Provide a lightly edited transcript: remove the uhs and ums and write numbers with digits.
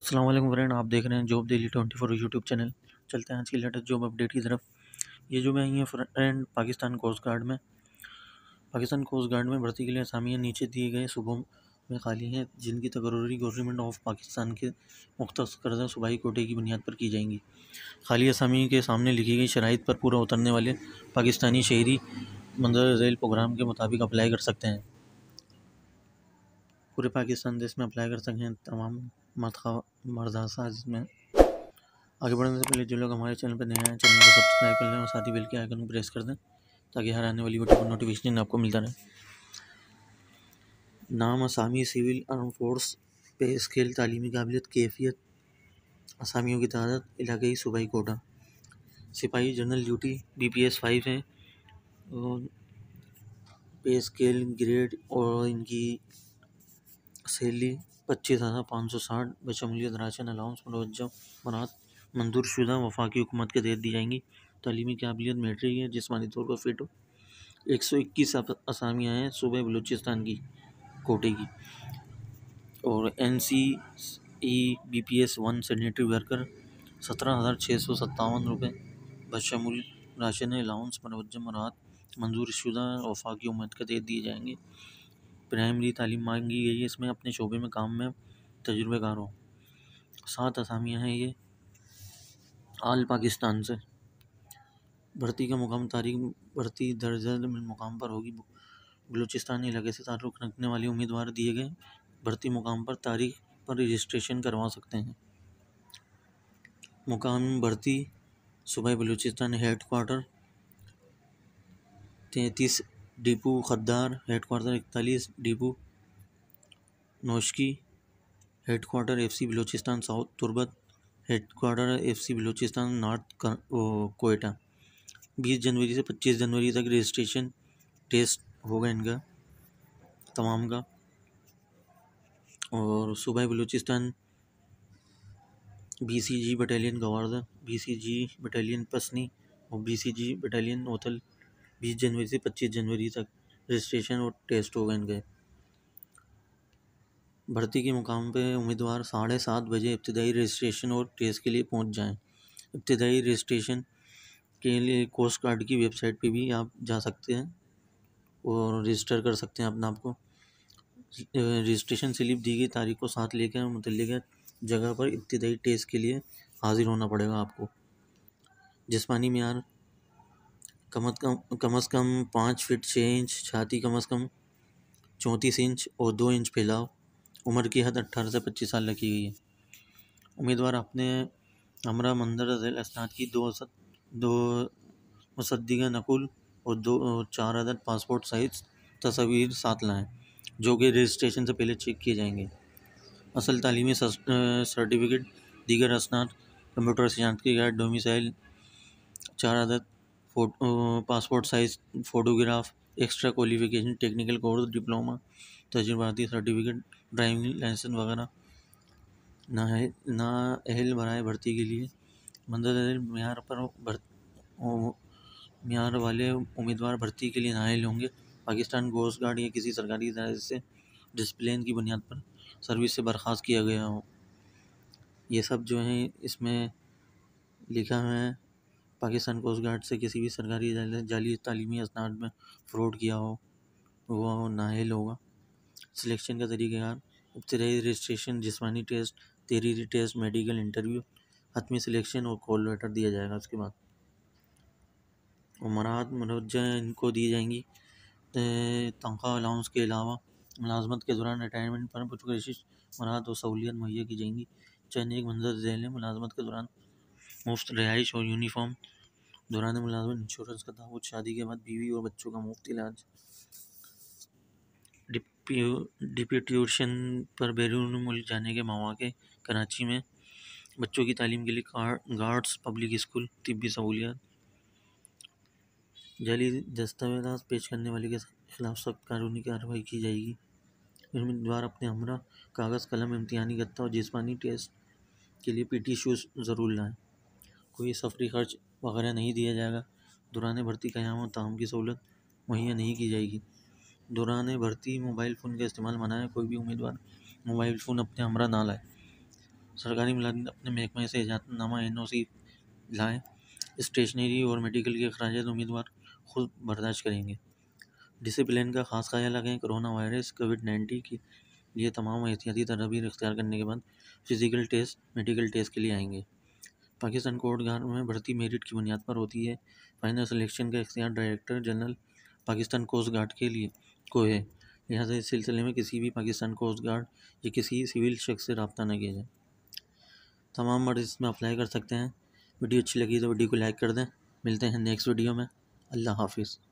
अस्सलाम वालेकुम फ्रेंड, आप देख रहे हैं जॉब डेली 24 यूट्यूब चैनल। चलते हैं आज की लेटेस्ट जॉब अपडेट की तरफ। ये जो मैं आई है फ्रेंड पाकिस्तान कोस्ट गार्ड में भर्ती के लिए असामियाँ नीचे दिए गए सूबों में खाली हैं, जिनकी तकर्री गवर्नमेंट ऑफ पाकिस्तान के मुख्तस करदा सूबाई कोटे की बुनियाद पर की जाएंगी। खाली असामी के सामने लिखी गई शराइत पर पूरा उतरने वाले पाकिस्तानी शहरी मंदर रेल प्रोग्राम के मुताबिक अप्लाई कर सकते हैं। पूरे पाकिस्तान देश में अप्लाई कर सकते हैं तमाम मर्दासा। जिसमें आगे बढ़ने से पहले जो लोग हमारे चैनल पर नए हैं, चैनल को सब्सक्राइब कर लें और साथ ही बेल के आइकन को प्रेस कर दें ताकि हर आने वाली वीडियो का नोटिफिकेशन आपको मिलता रहे। नाम असामी civil arm force, pay scale तालीमी काबिलियत कैफियत, असामियों की तादाद इलाकई सूबाई कोटा। सिपाही जनरल ड्यूटी BPS 5 है और पे स्केल ग्रेड और इनकी सैलरी 25,560 बशमूलियत राशन अलाउंस मुआवजा मनात मंजूर शुदा वफाकी हुकूमत के तहत दी जाएंगी। तालीमी काबिलियत मैट्रिक है, जिस्मानी तौर पर फिट हो। 121 असामियाँ हैं सूबे बलूचिस्तान की कोटे की। और NCE BPS 1 सैनिटरी वर्कर 17,657 रुपये बशमूल राशन अलाउंस मुआवजा मनात मंजूर शुदा वफाकी हुकूमत के तहत दिए जाएंगे। प्राइमरी तालीम मांगी गई है, इसमें अपने शोबे में काम में तजुर्बेकार हो। 7 असामियाँ हैं ये आल पाकिस्तान से। भर्ती का मुकाम तारीख भर्ती दर्जा मुकाम पर होगी। बलूचिस्तान इलाके से ताल्लुक़ रखने वाले उम्मीदवार दिए गए भर्ती मुकाम पर तारीख पर रजिस्ट्रेशन करवा सकते हैं। मुकाम भर्ती सूबाई Balochistan head quarter 33 depot Khuzdar, head quarter 41 depot Noshki, head quarter FC Balochistan south Turbat, head quarter FC Balochistan north Quetta. 20 जनवरी से 25 जनवरी तक रजिस्ट्रेशन टेस्ट होगा इनका तमाम का। और सूबाई बलूचिस्तान BCG बटालियन गवारदा, BCG बटालियन पसनी और BCG बटालियन नोतल 20 जनवरी से 25 जनवरी तक रजिस्ट्रेशन और टेस्ट होगा इनके। भर्ती के मुकाम पे उम्मीदवार 7:30 बजे इब्तदाई रजिस्ट्रेशन और टेस्ट के लिए पहुंच जाएं। इब्तदाई रजिस्ट्रेशन के लिए कोस्ट गार्ड की वेबसाइट पे भी आप जा सकते हैं और रजिस्टर कर सकते हैं अपने आप को। रजिस्ट्रेशन स्लिप दी गई तारीख को साथ लेकर मुतल्लिका जगह पर इब्तदाई टेस्ट के लिए हाजिर होना पड़ेगा आपको। जिस्मानी मियार कम अज़ कम 5 फीट 6 इंच, छाती कम अज़ कम 34 इंच और 2 इंच फैलाव। उम्र की हद 18 से 25 साल रखी गई है। उम्मीदवार अपने हमरा मंदर ज़ैल असनाद की दो मुसद्दिक़ा नकुल और 4 अदद पासपोर्ट साइज तस्वीर साथ लाएँ, जो कि रजिस्ट्रेशन से पहले चेक किए जाएंगे। असल तालीमी सर्टिफिकेट, दीगर असनाद, कंप्यूटर शनाख्त की कार्ड, डोमिसाइल, 4 अदद passport size photograph, extra qualification, technical course, diploma, तजुर्बाती सर्टिफिकेट, ड्राइविंग लाइसेंस वगैरह नाअहल बराए भर्ती के लिए मंदर म्यार वाले उम्मीदवार भर्ती के लिए नाअहल होंगे। पाकिस्तान कोस्ट गार्ड या किसी सरकारी इदारे से डिसिप्लिन की बुनियाद पर सर्विस से बर्खास्त किया गया हो। ये सब जो है इसमें लिखा है। पाकिस्तान कोस्ट गार्ड से किसी भी सरकारी जाली तालीमी असनाद में फ्रॉड किया हो वो नाअहल होगा। सिलेक्शन का तरीक़ाकार इब्तदाई रजिस्ट्रेशन, जिस्मानी टेस्ट, तहरीरी टेस्ट, मेडिकल इंटरव्यू, हतमी सिलेक्शन और कॉल लेटर दिया जाएगा। उसके बाद उमरात मुआवजा इनको दी जाएंगी। तनख्वाह अलाउंस के अलावा मुलाजमत के दौरान रिटायरमेंट पर पुरकशिश मराहत और सहूलियत मुहैया की जाएंगी। चयन एक मंजर झेल है। मुलाजमत के दौरान मुफ्त रिहाइश और यूनिफॉर्म, दौरान मुलाजमत इंश्योरेंस का ताबूत, शादी के बाद बीवी और बच्चों का मुफ्त इलाज। डिप्यूटेशन पर बैरून मुल्क जाने के मौके, कराची में बच्चों की तालीम के लिए गार्ड्स, पब्लिक स्कूल, तिब्बी सहूलियात। जाली दस्तावेज़ पेश करने वाले के खिलाफ सख्त कानूनी कार्रवाई की जाएगी। उम्मीदवार अपने हमरा कागज़ कलम, इम्तिहानी गत्ता और जिस्मानी टेस्ट के लिए PT शूज़ ज़रूर लाएँ। कोई सफरी खर्च वगैरह नहीं दिया जाएगा। दौरान भर्ती क़याम और ताम की सहूलत मुहैया नहीं की जाएगी। दौरान भर्ती मोबाइल फ़ोन का इस्तेमाल मना है। कोई भी उम्मीदवार मोबाइल फ़ोन अपने हमरा ना लाए। सरकारी मुलाजिम अपने महकमे से इजाज़तनामा NOC लाएँ। स्टेशनरी और मेडिकल के अखराजात उम्मीदवार खुद बर्दाश्त करेंगे। डिसिप्लिन का खास ख्याल रखें। कोरोना वायरस कोविड-19 के लिए तमाम एहतियाती तदाबीर इख्तियार करने के बाद फिज़िकल टेस्ट, मेडिकल टेस्ट के लिए आएंगे। पाकिस्तान कोस्ट गार्ड में भर्ती मेरिट की बुनियाद पर होती है। फाइनल सिलेक्शन का इख्तियार director general Pakistan coast guard के लिए को है। लिहाजा इस सिलसिले में किसी भी पाकिस्तान कोस्ट गार्ड या किसी सिविल शख्स से रब्ता न किया जाए। तमाम मर्द इसमें अप्लाई कर सकते हैं। वीडियो अच्छी लगी तो वीडियो को लाइक कर दें। मिलते हैं नेक्स्ट वीडियो में। अल्लाह हाफिज़।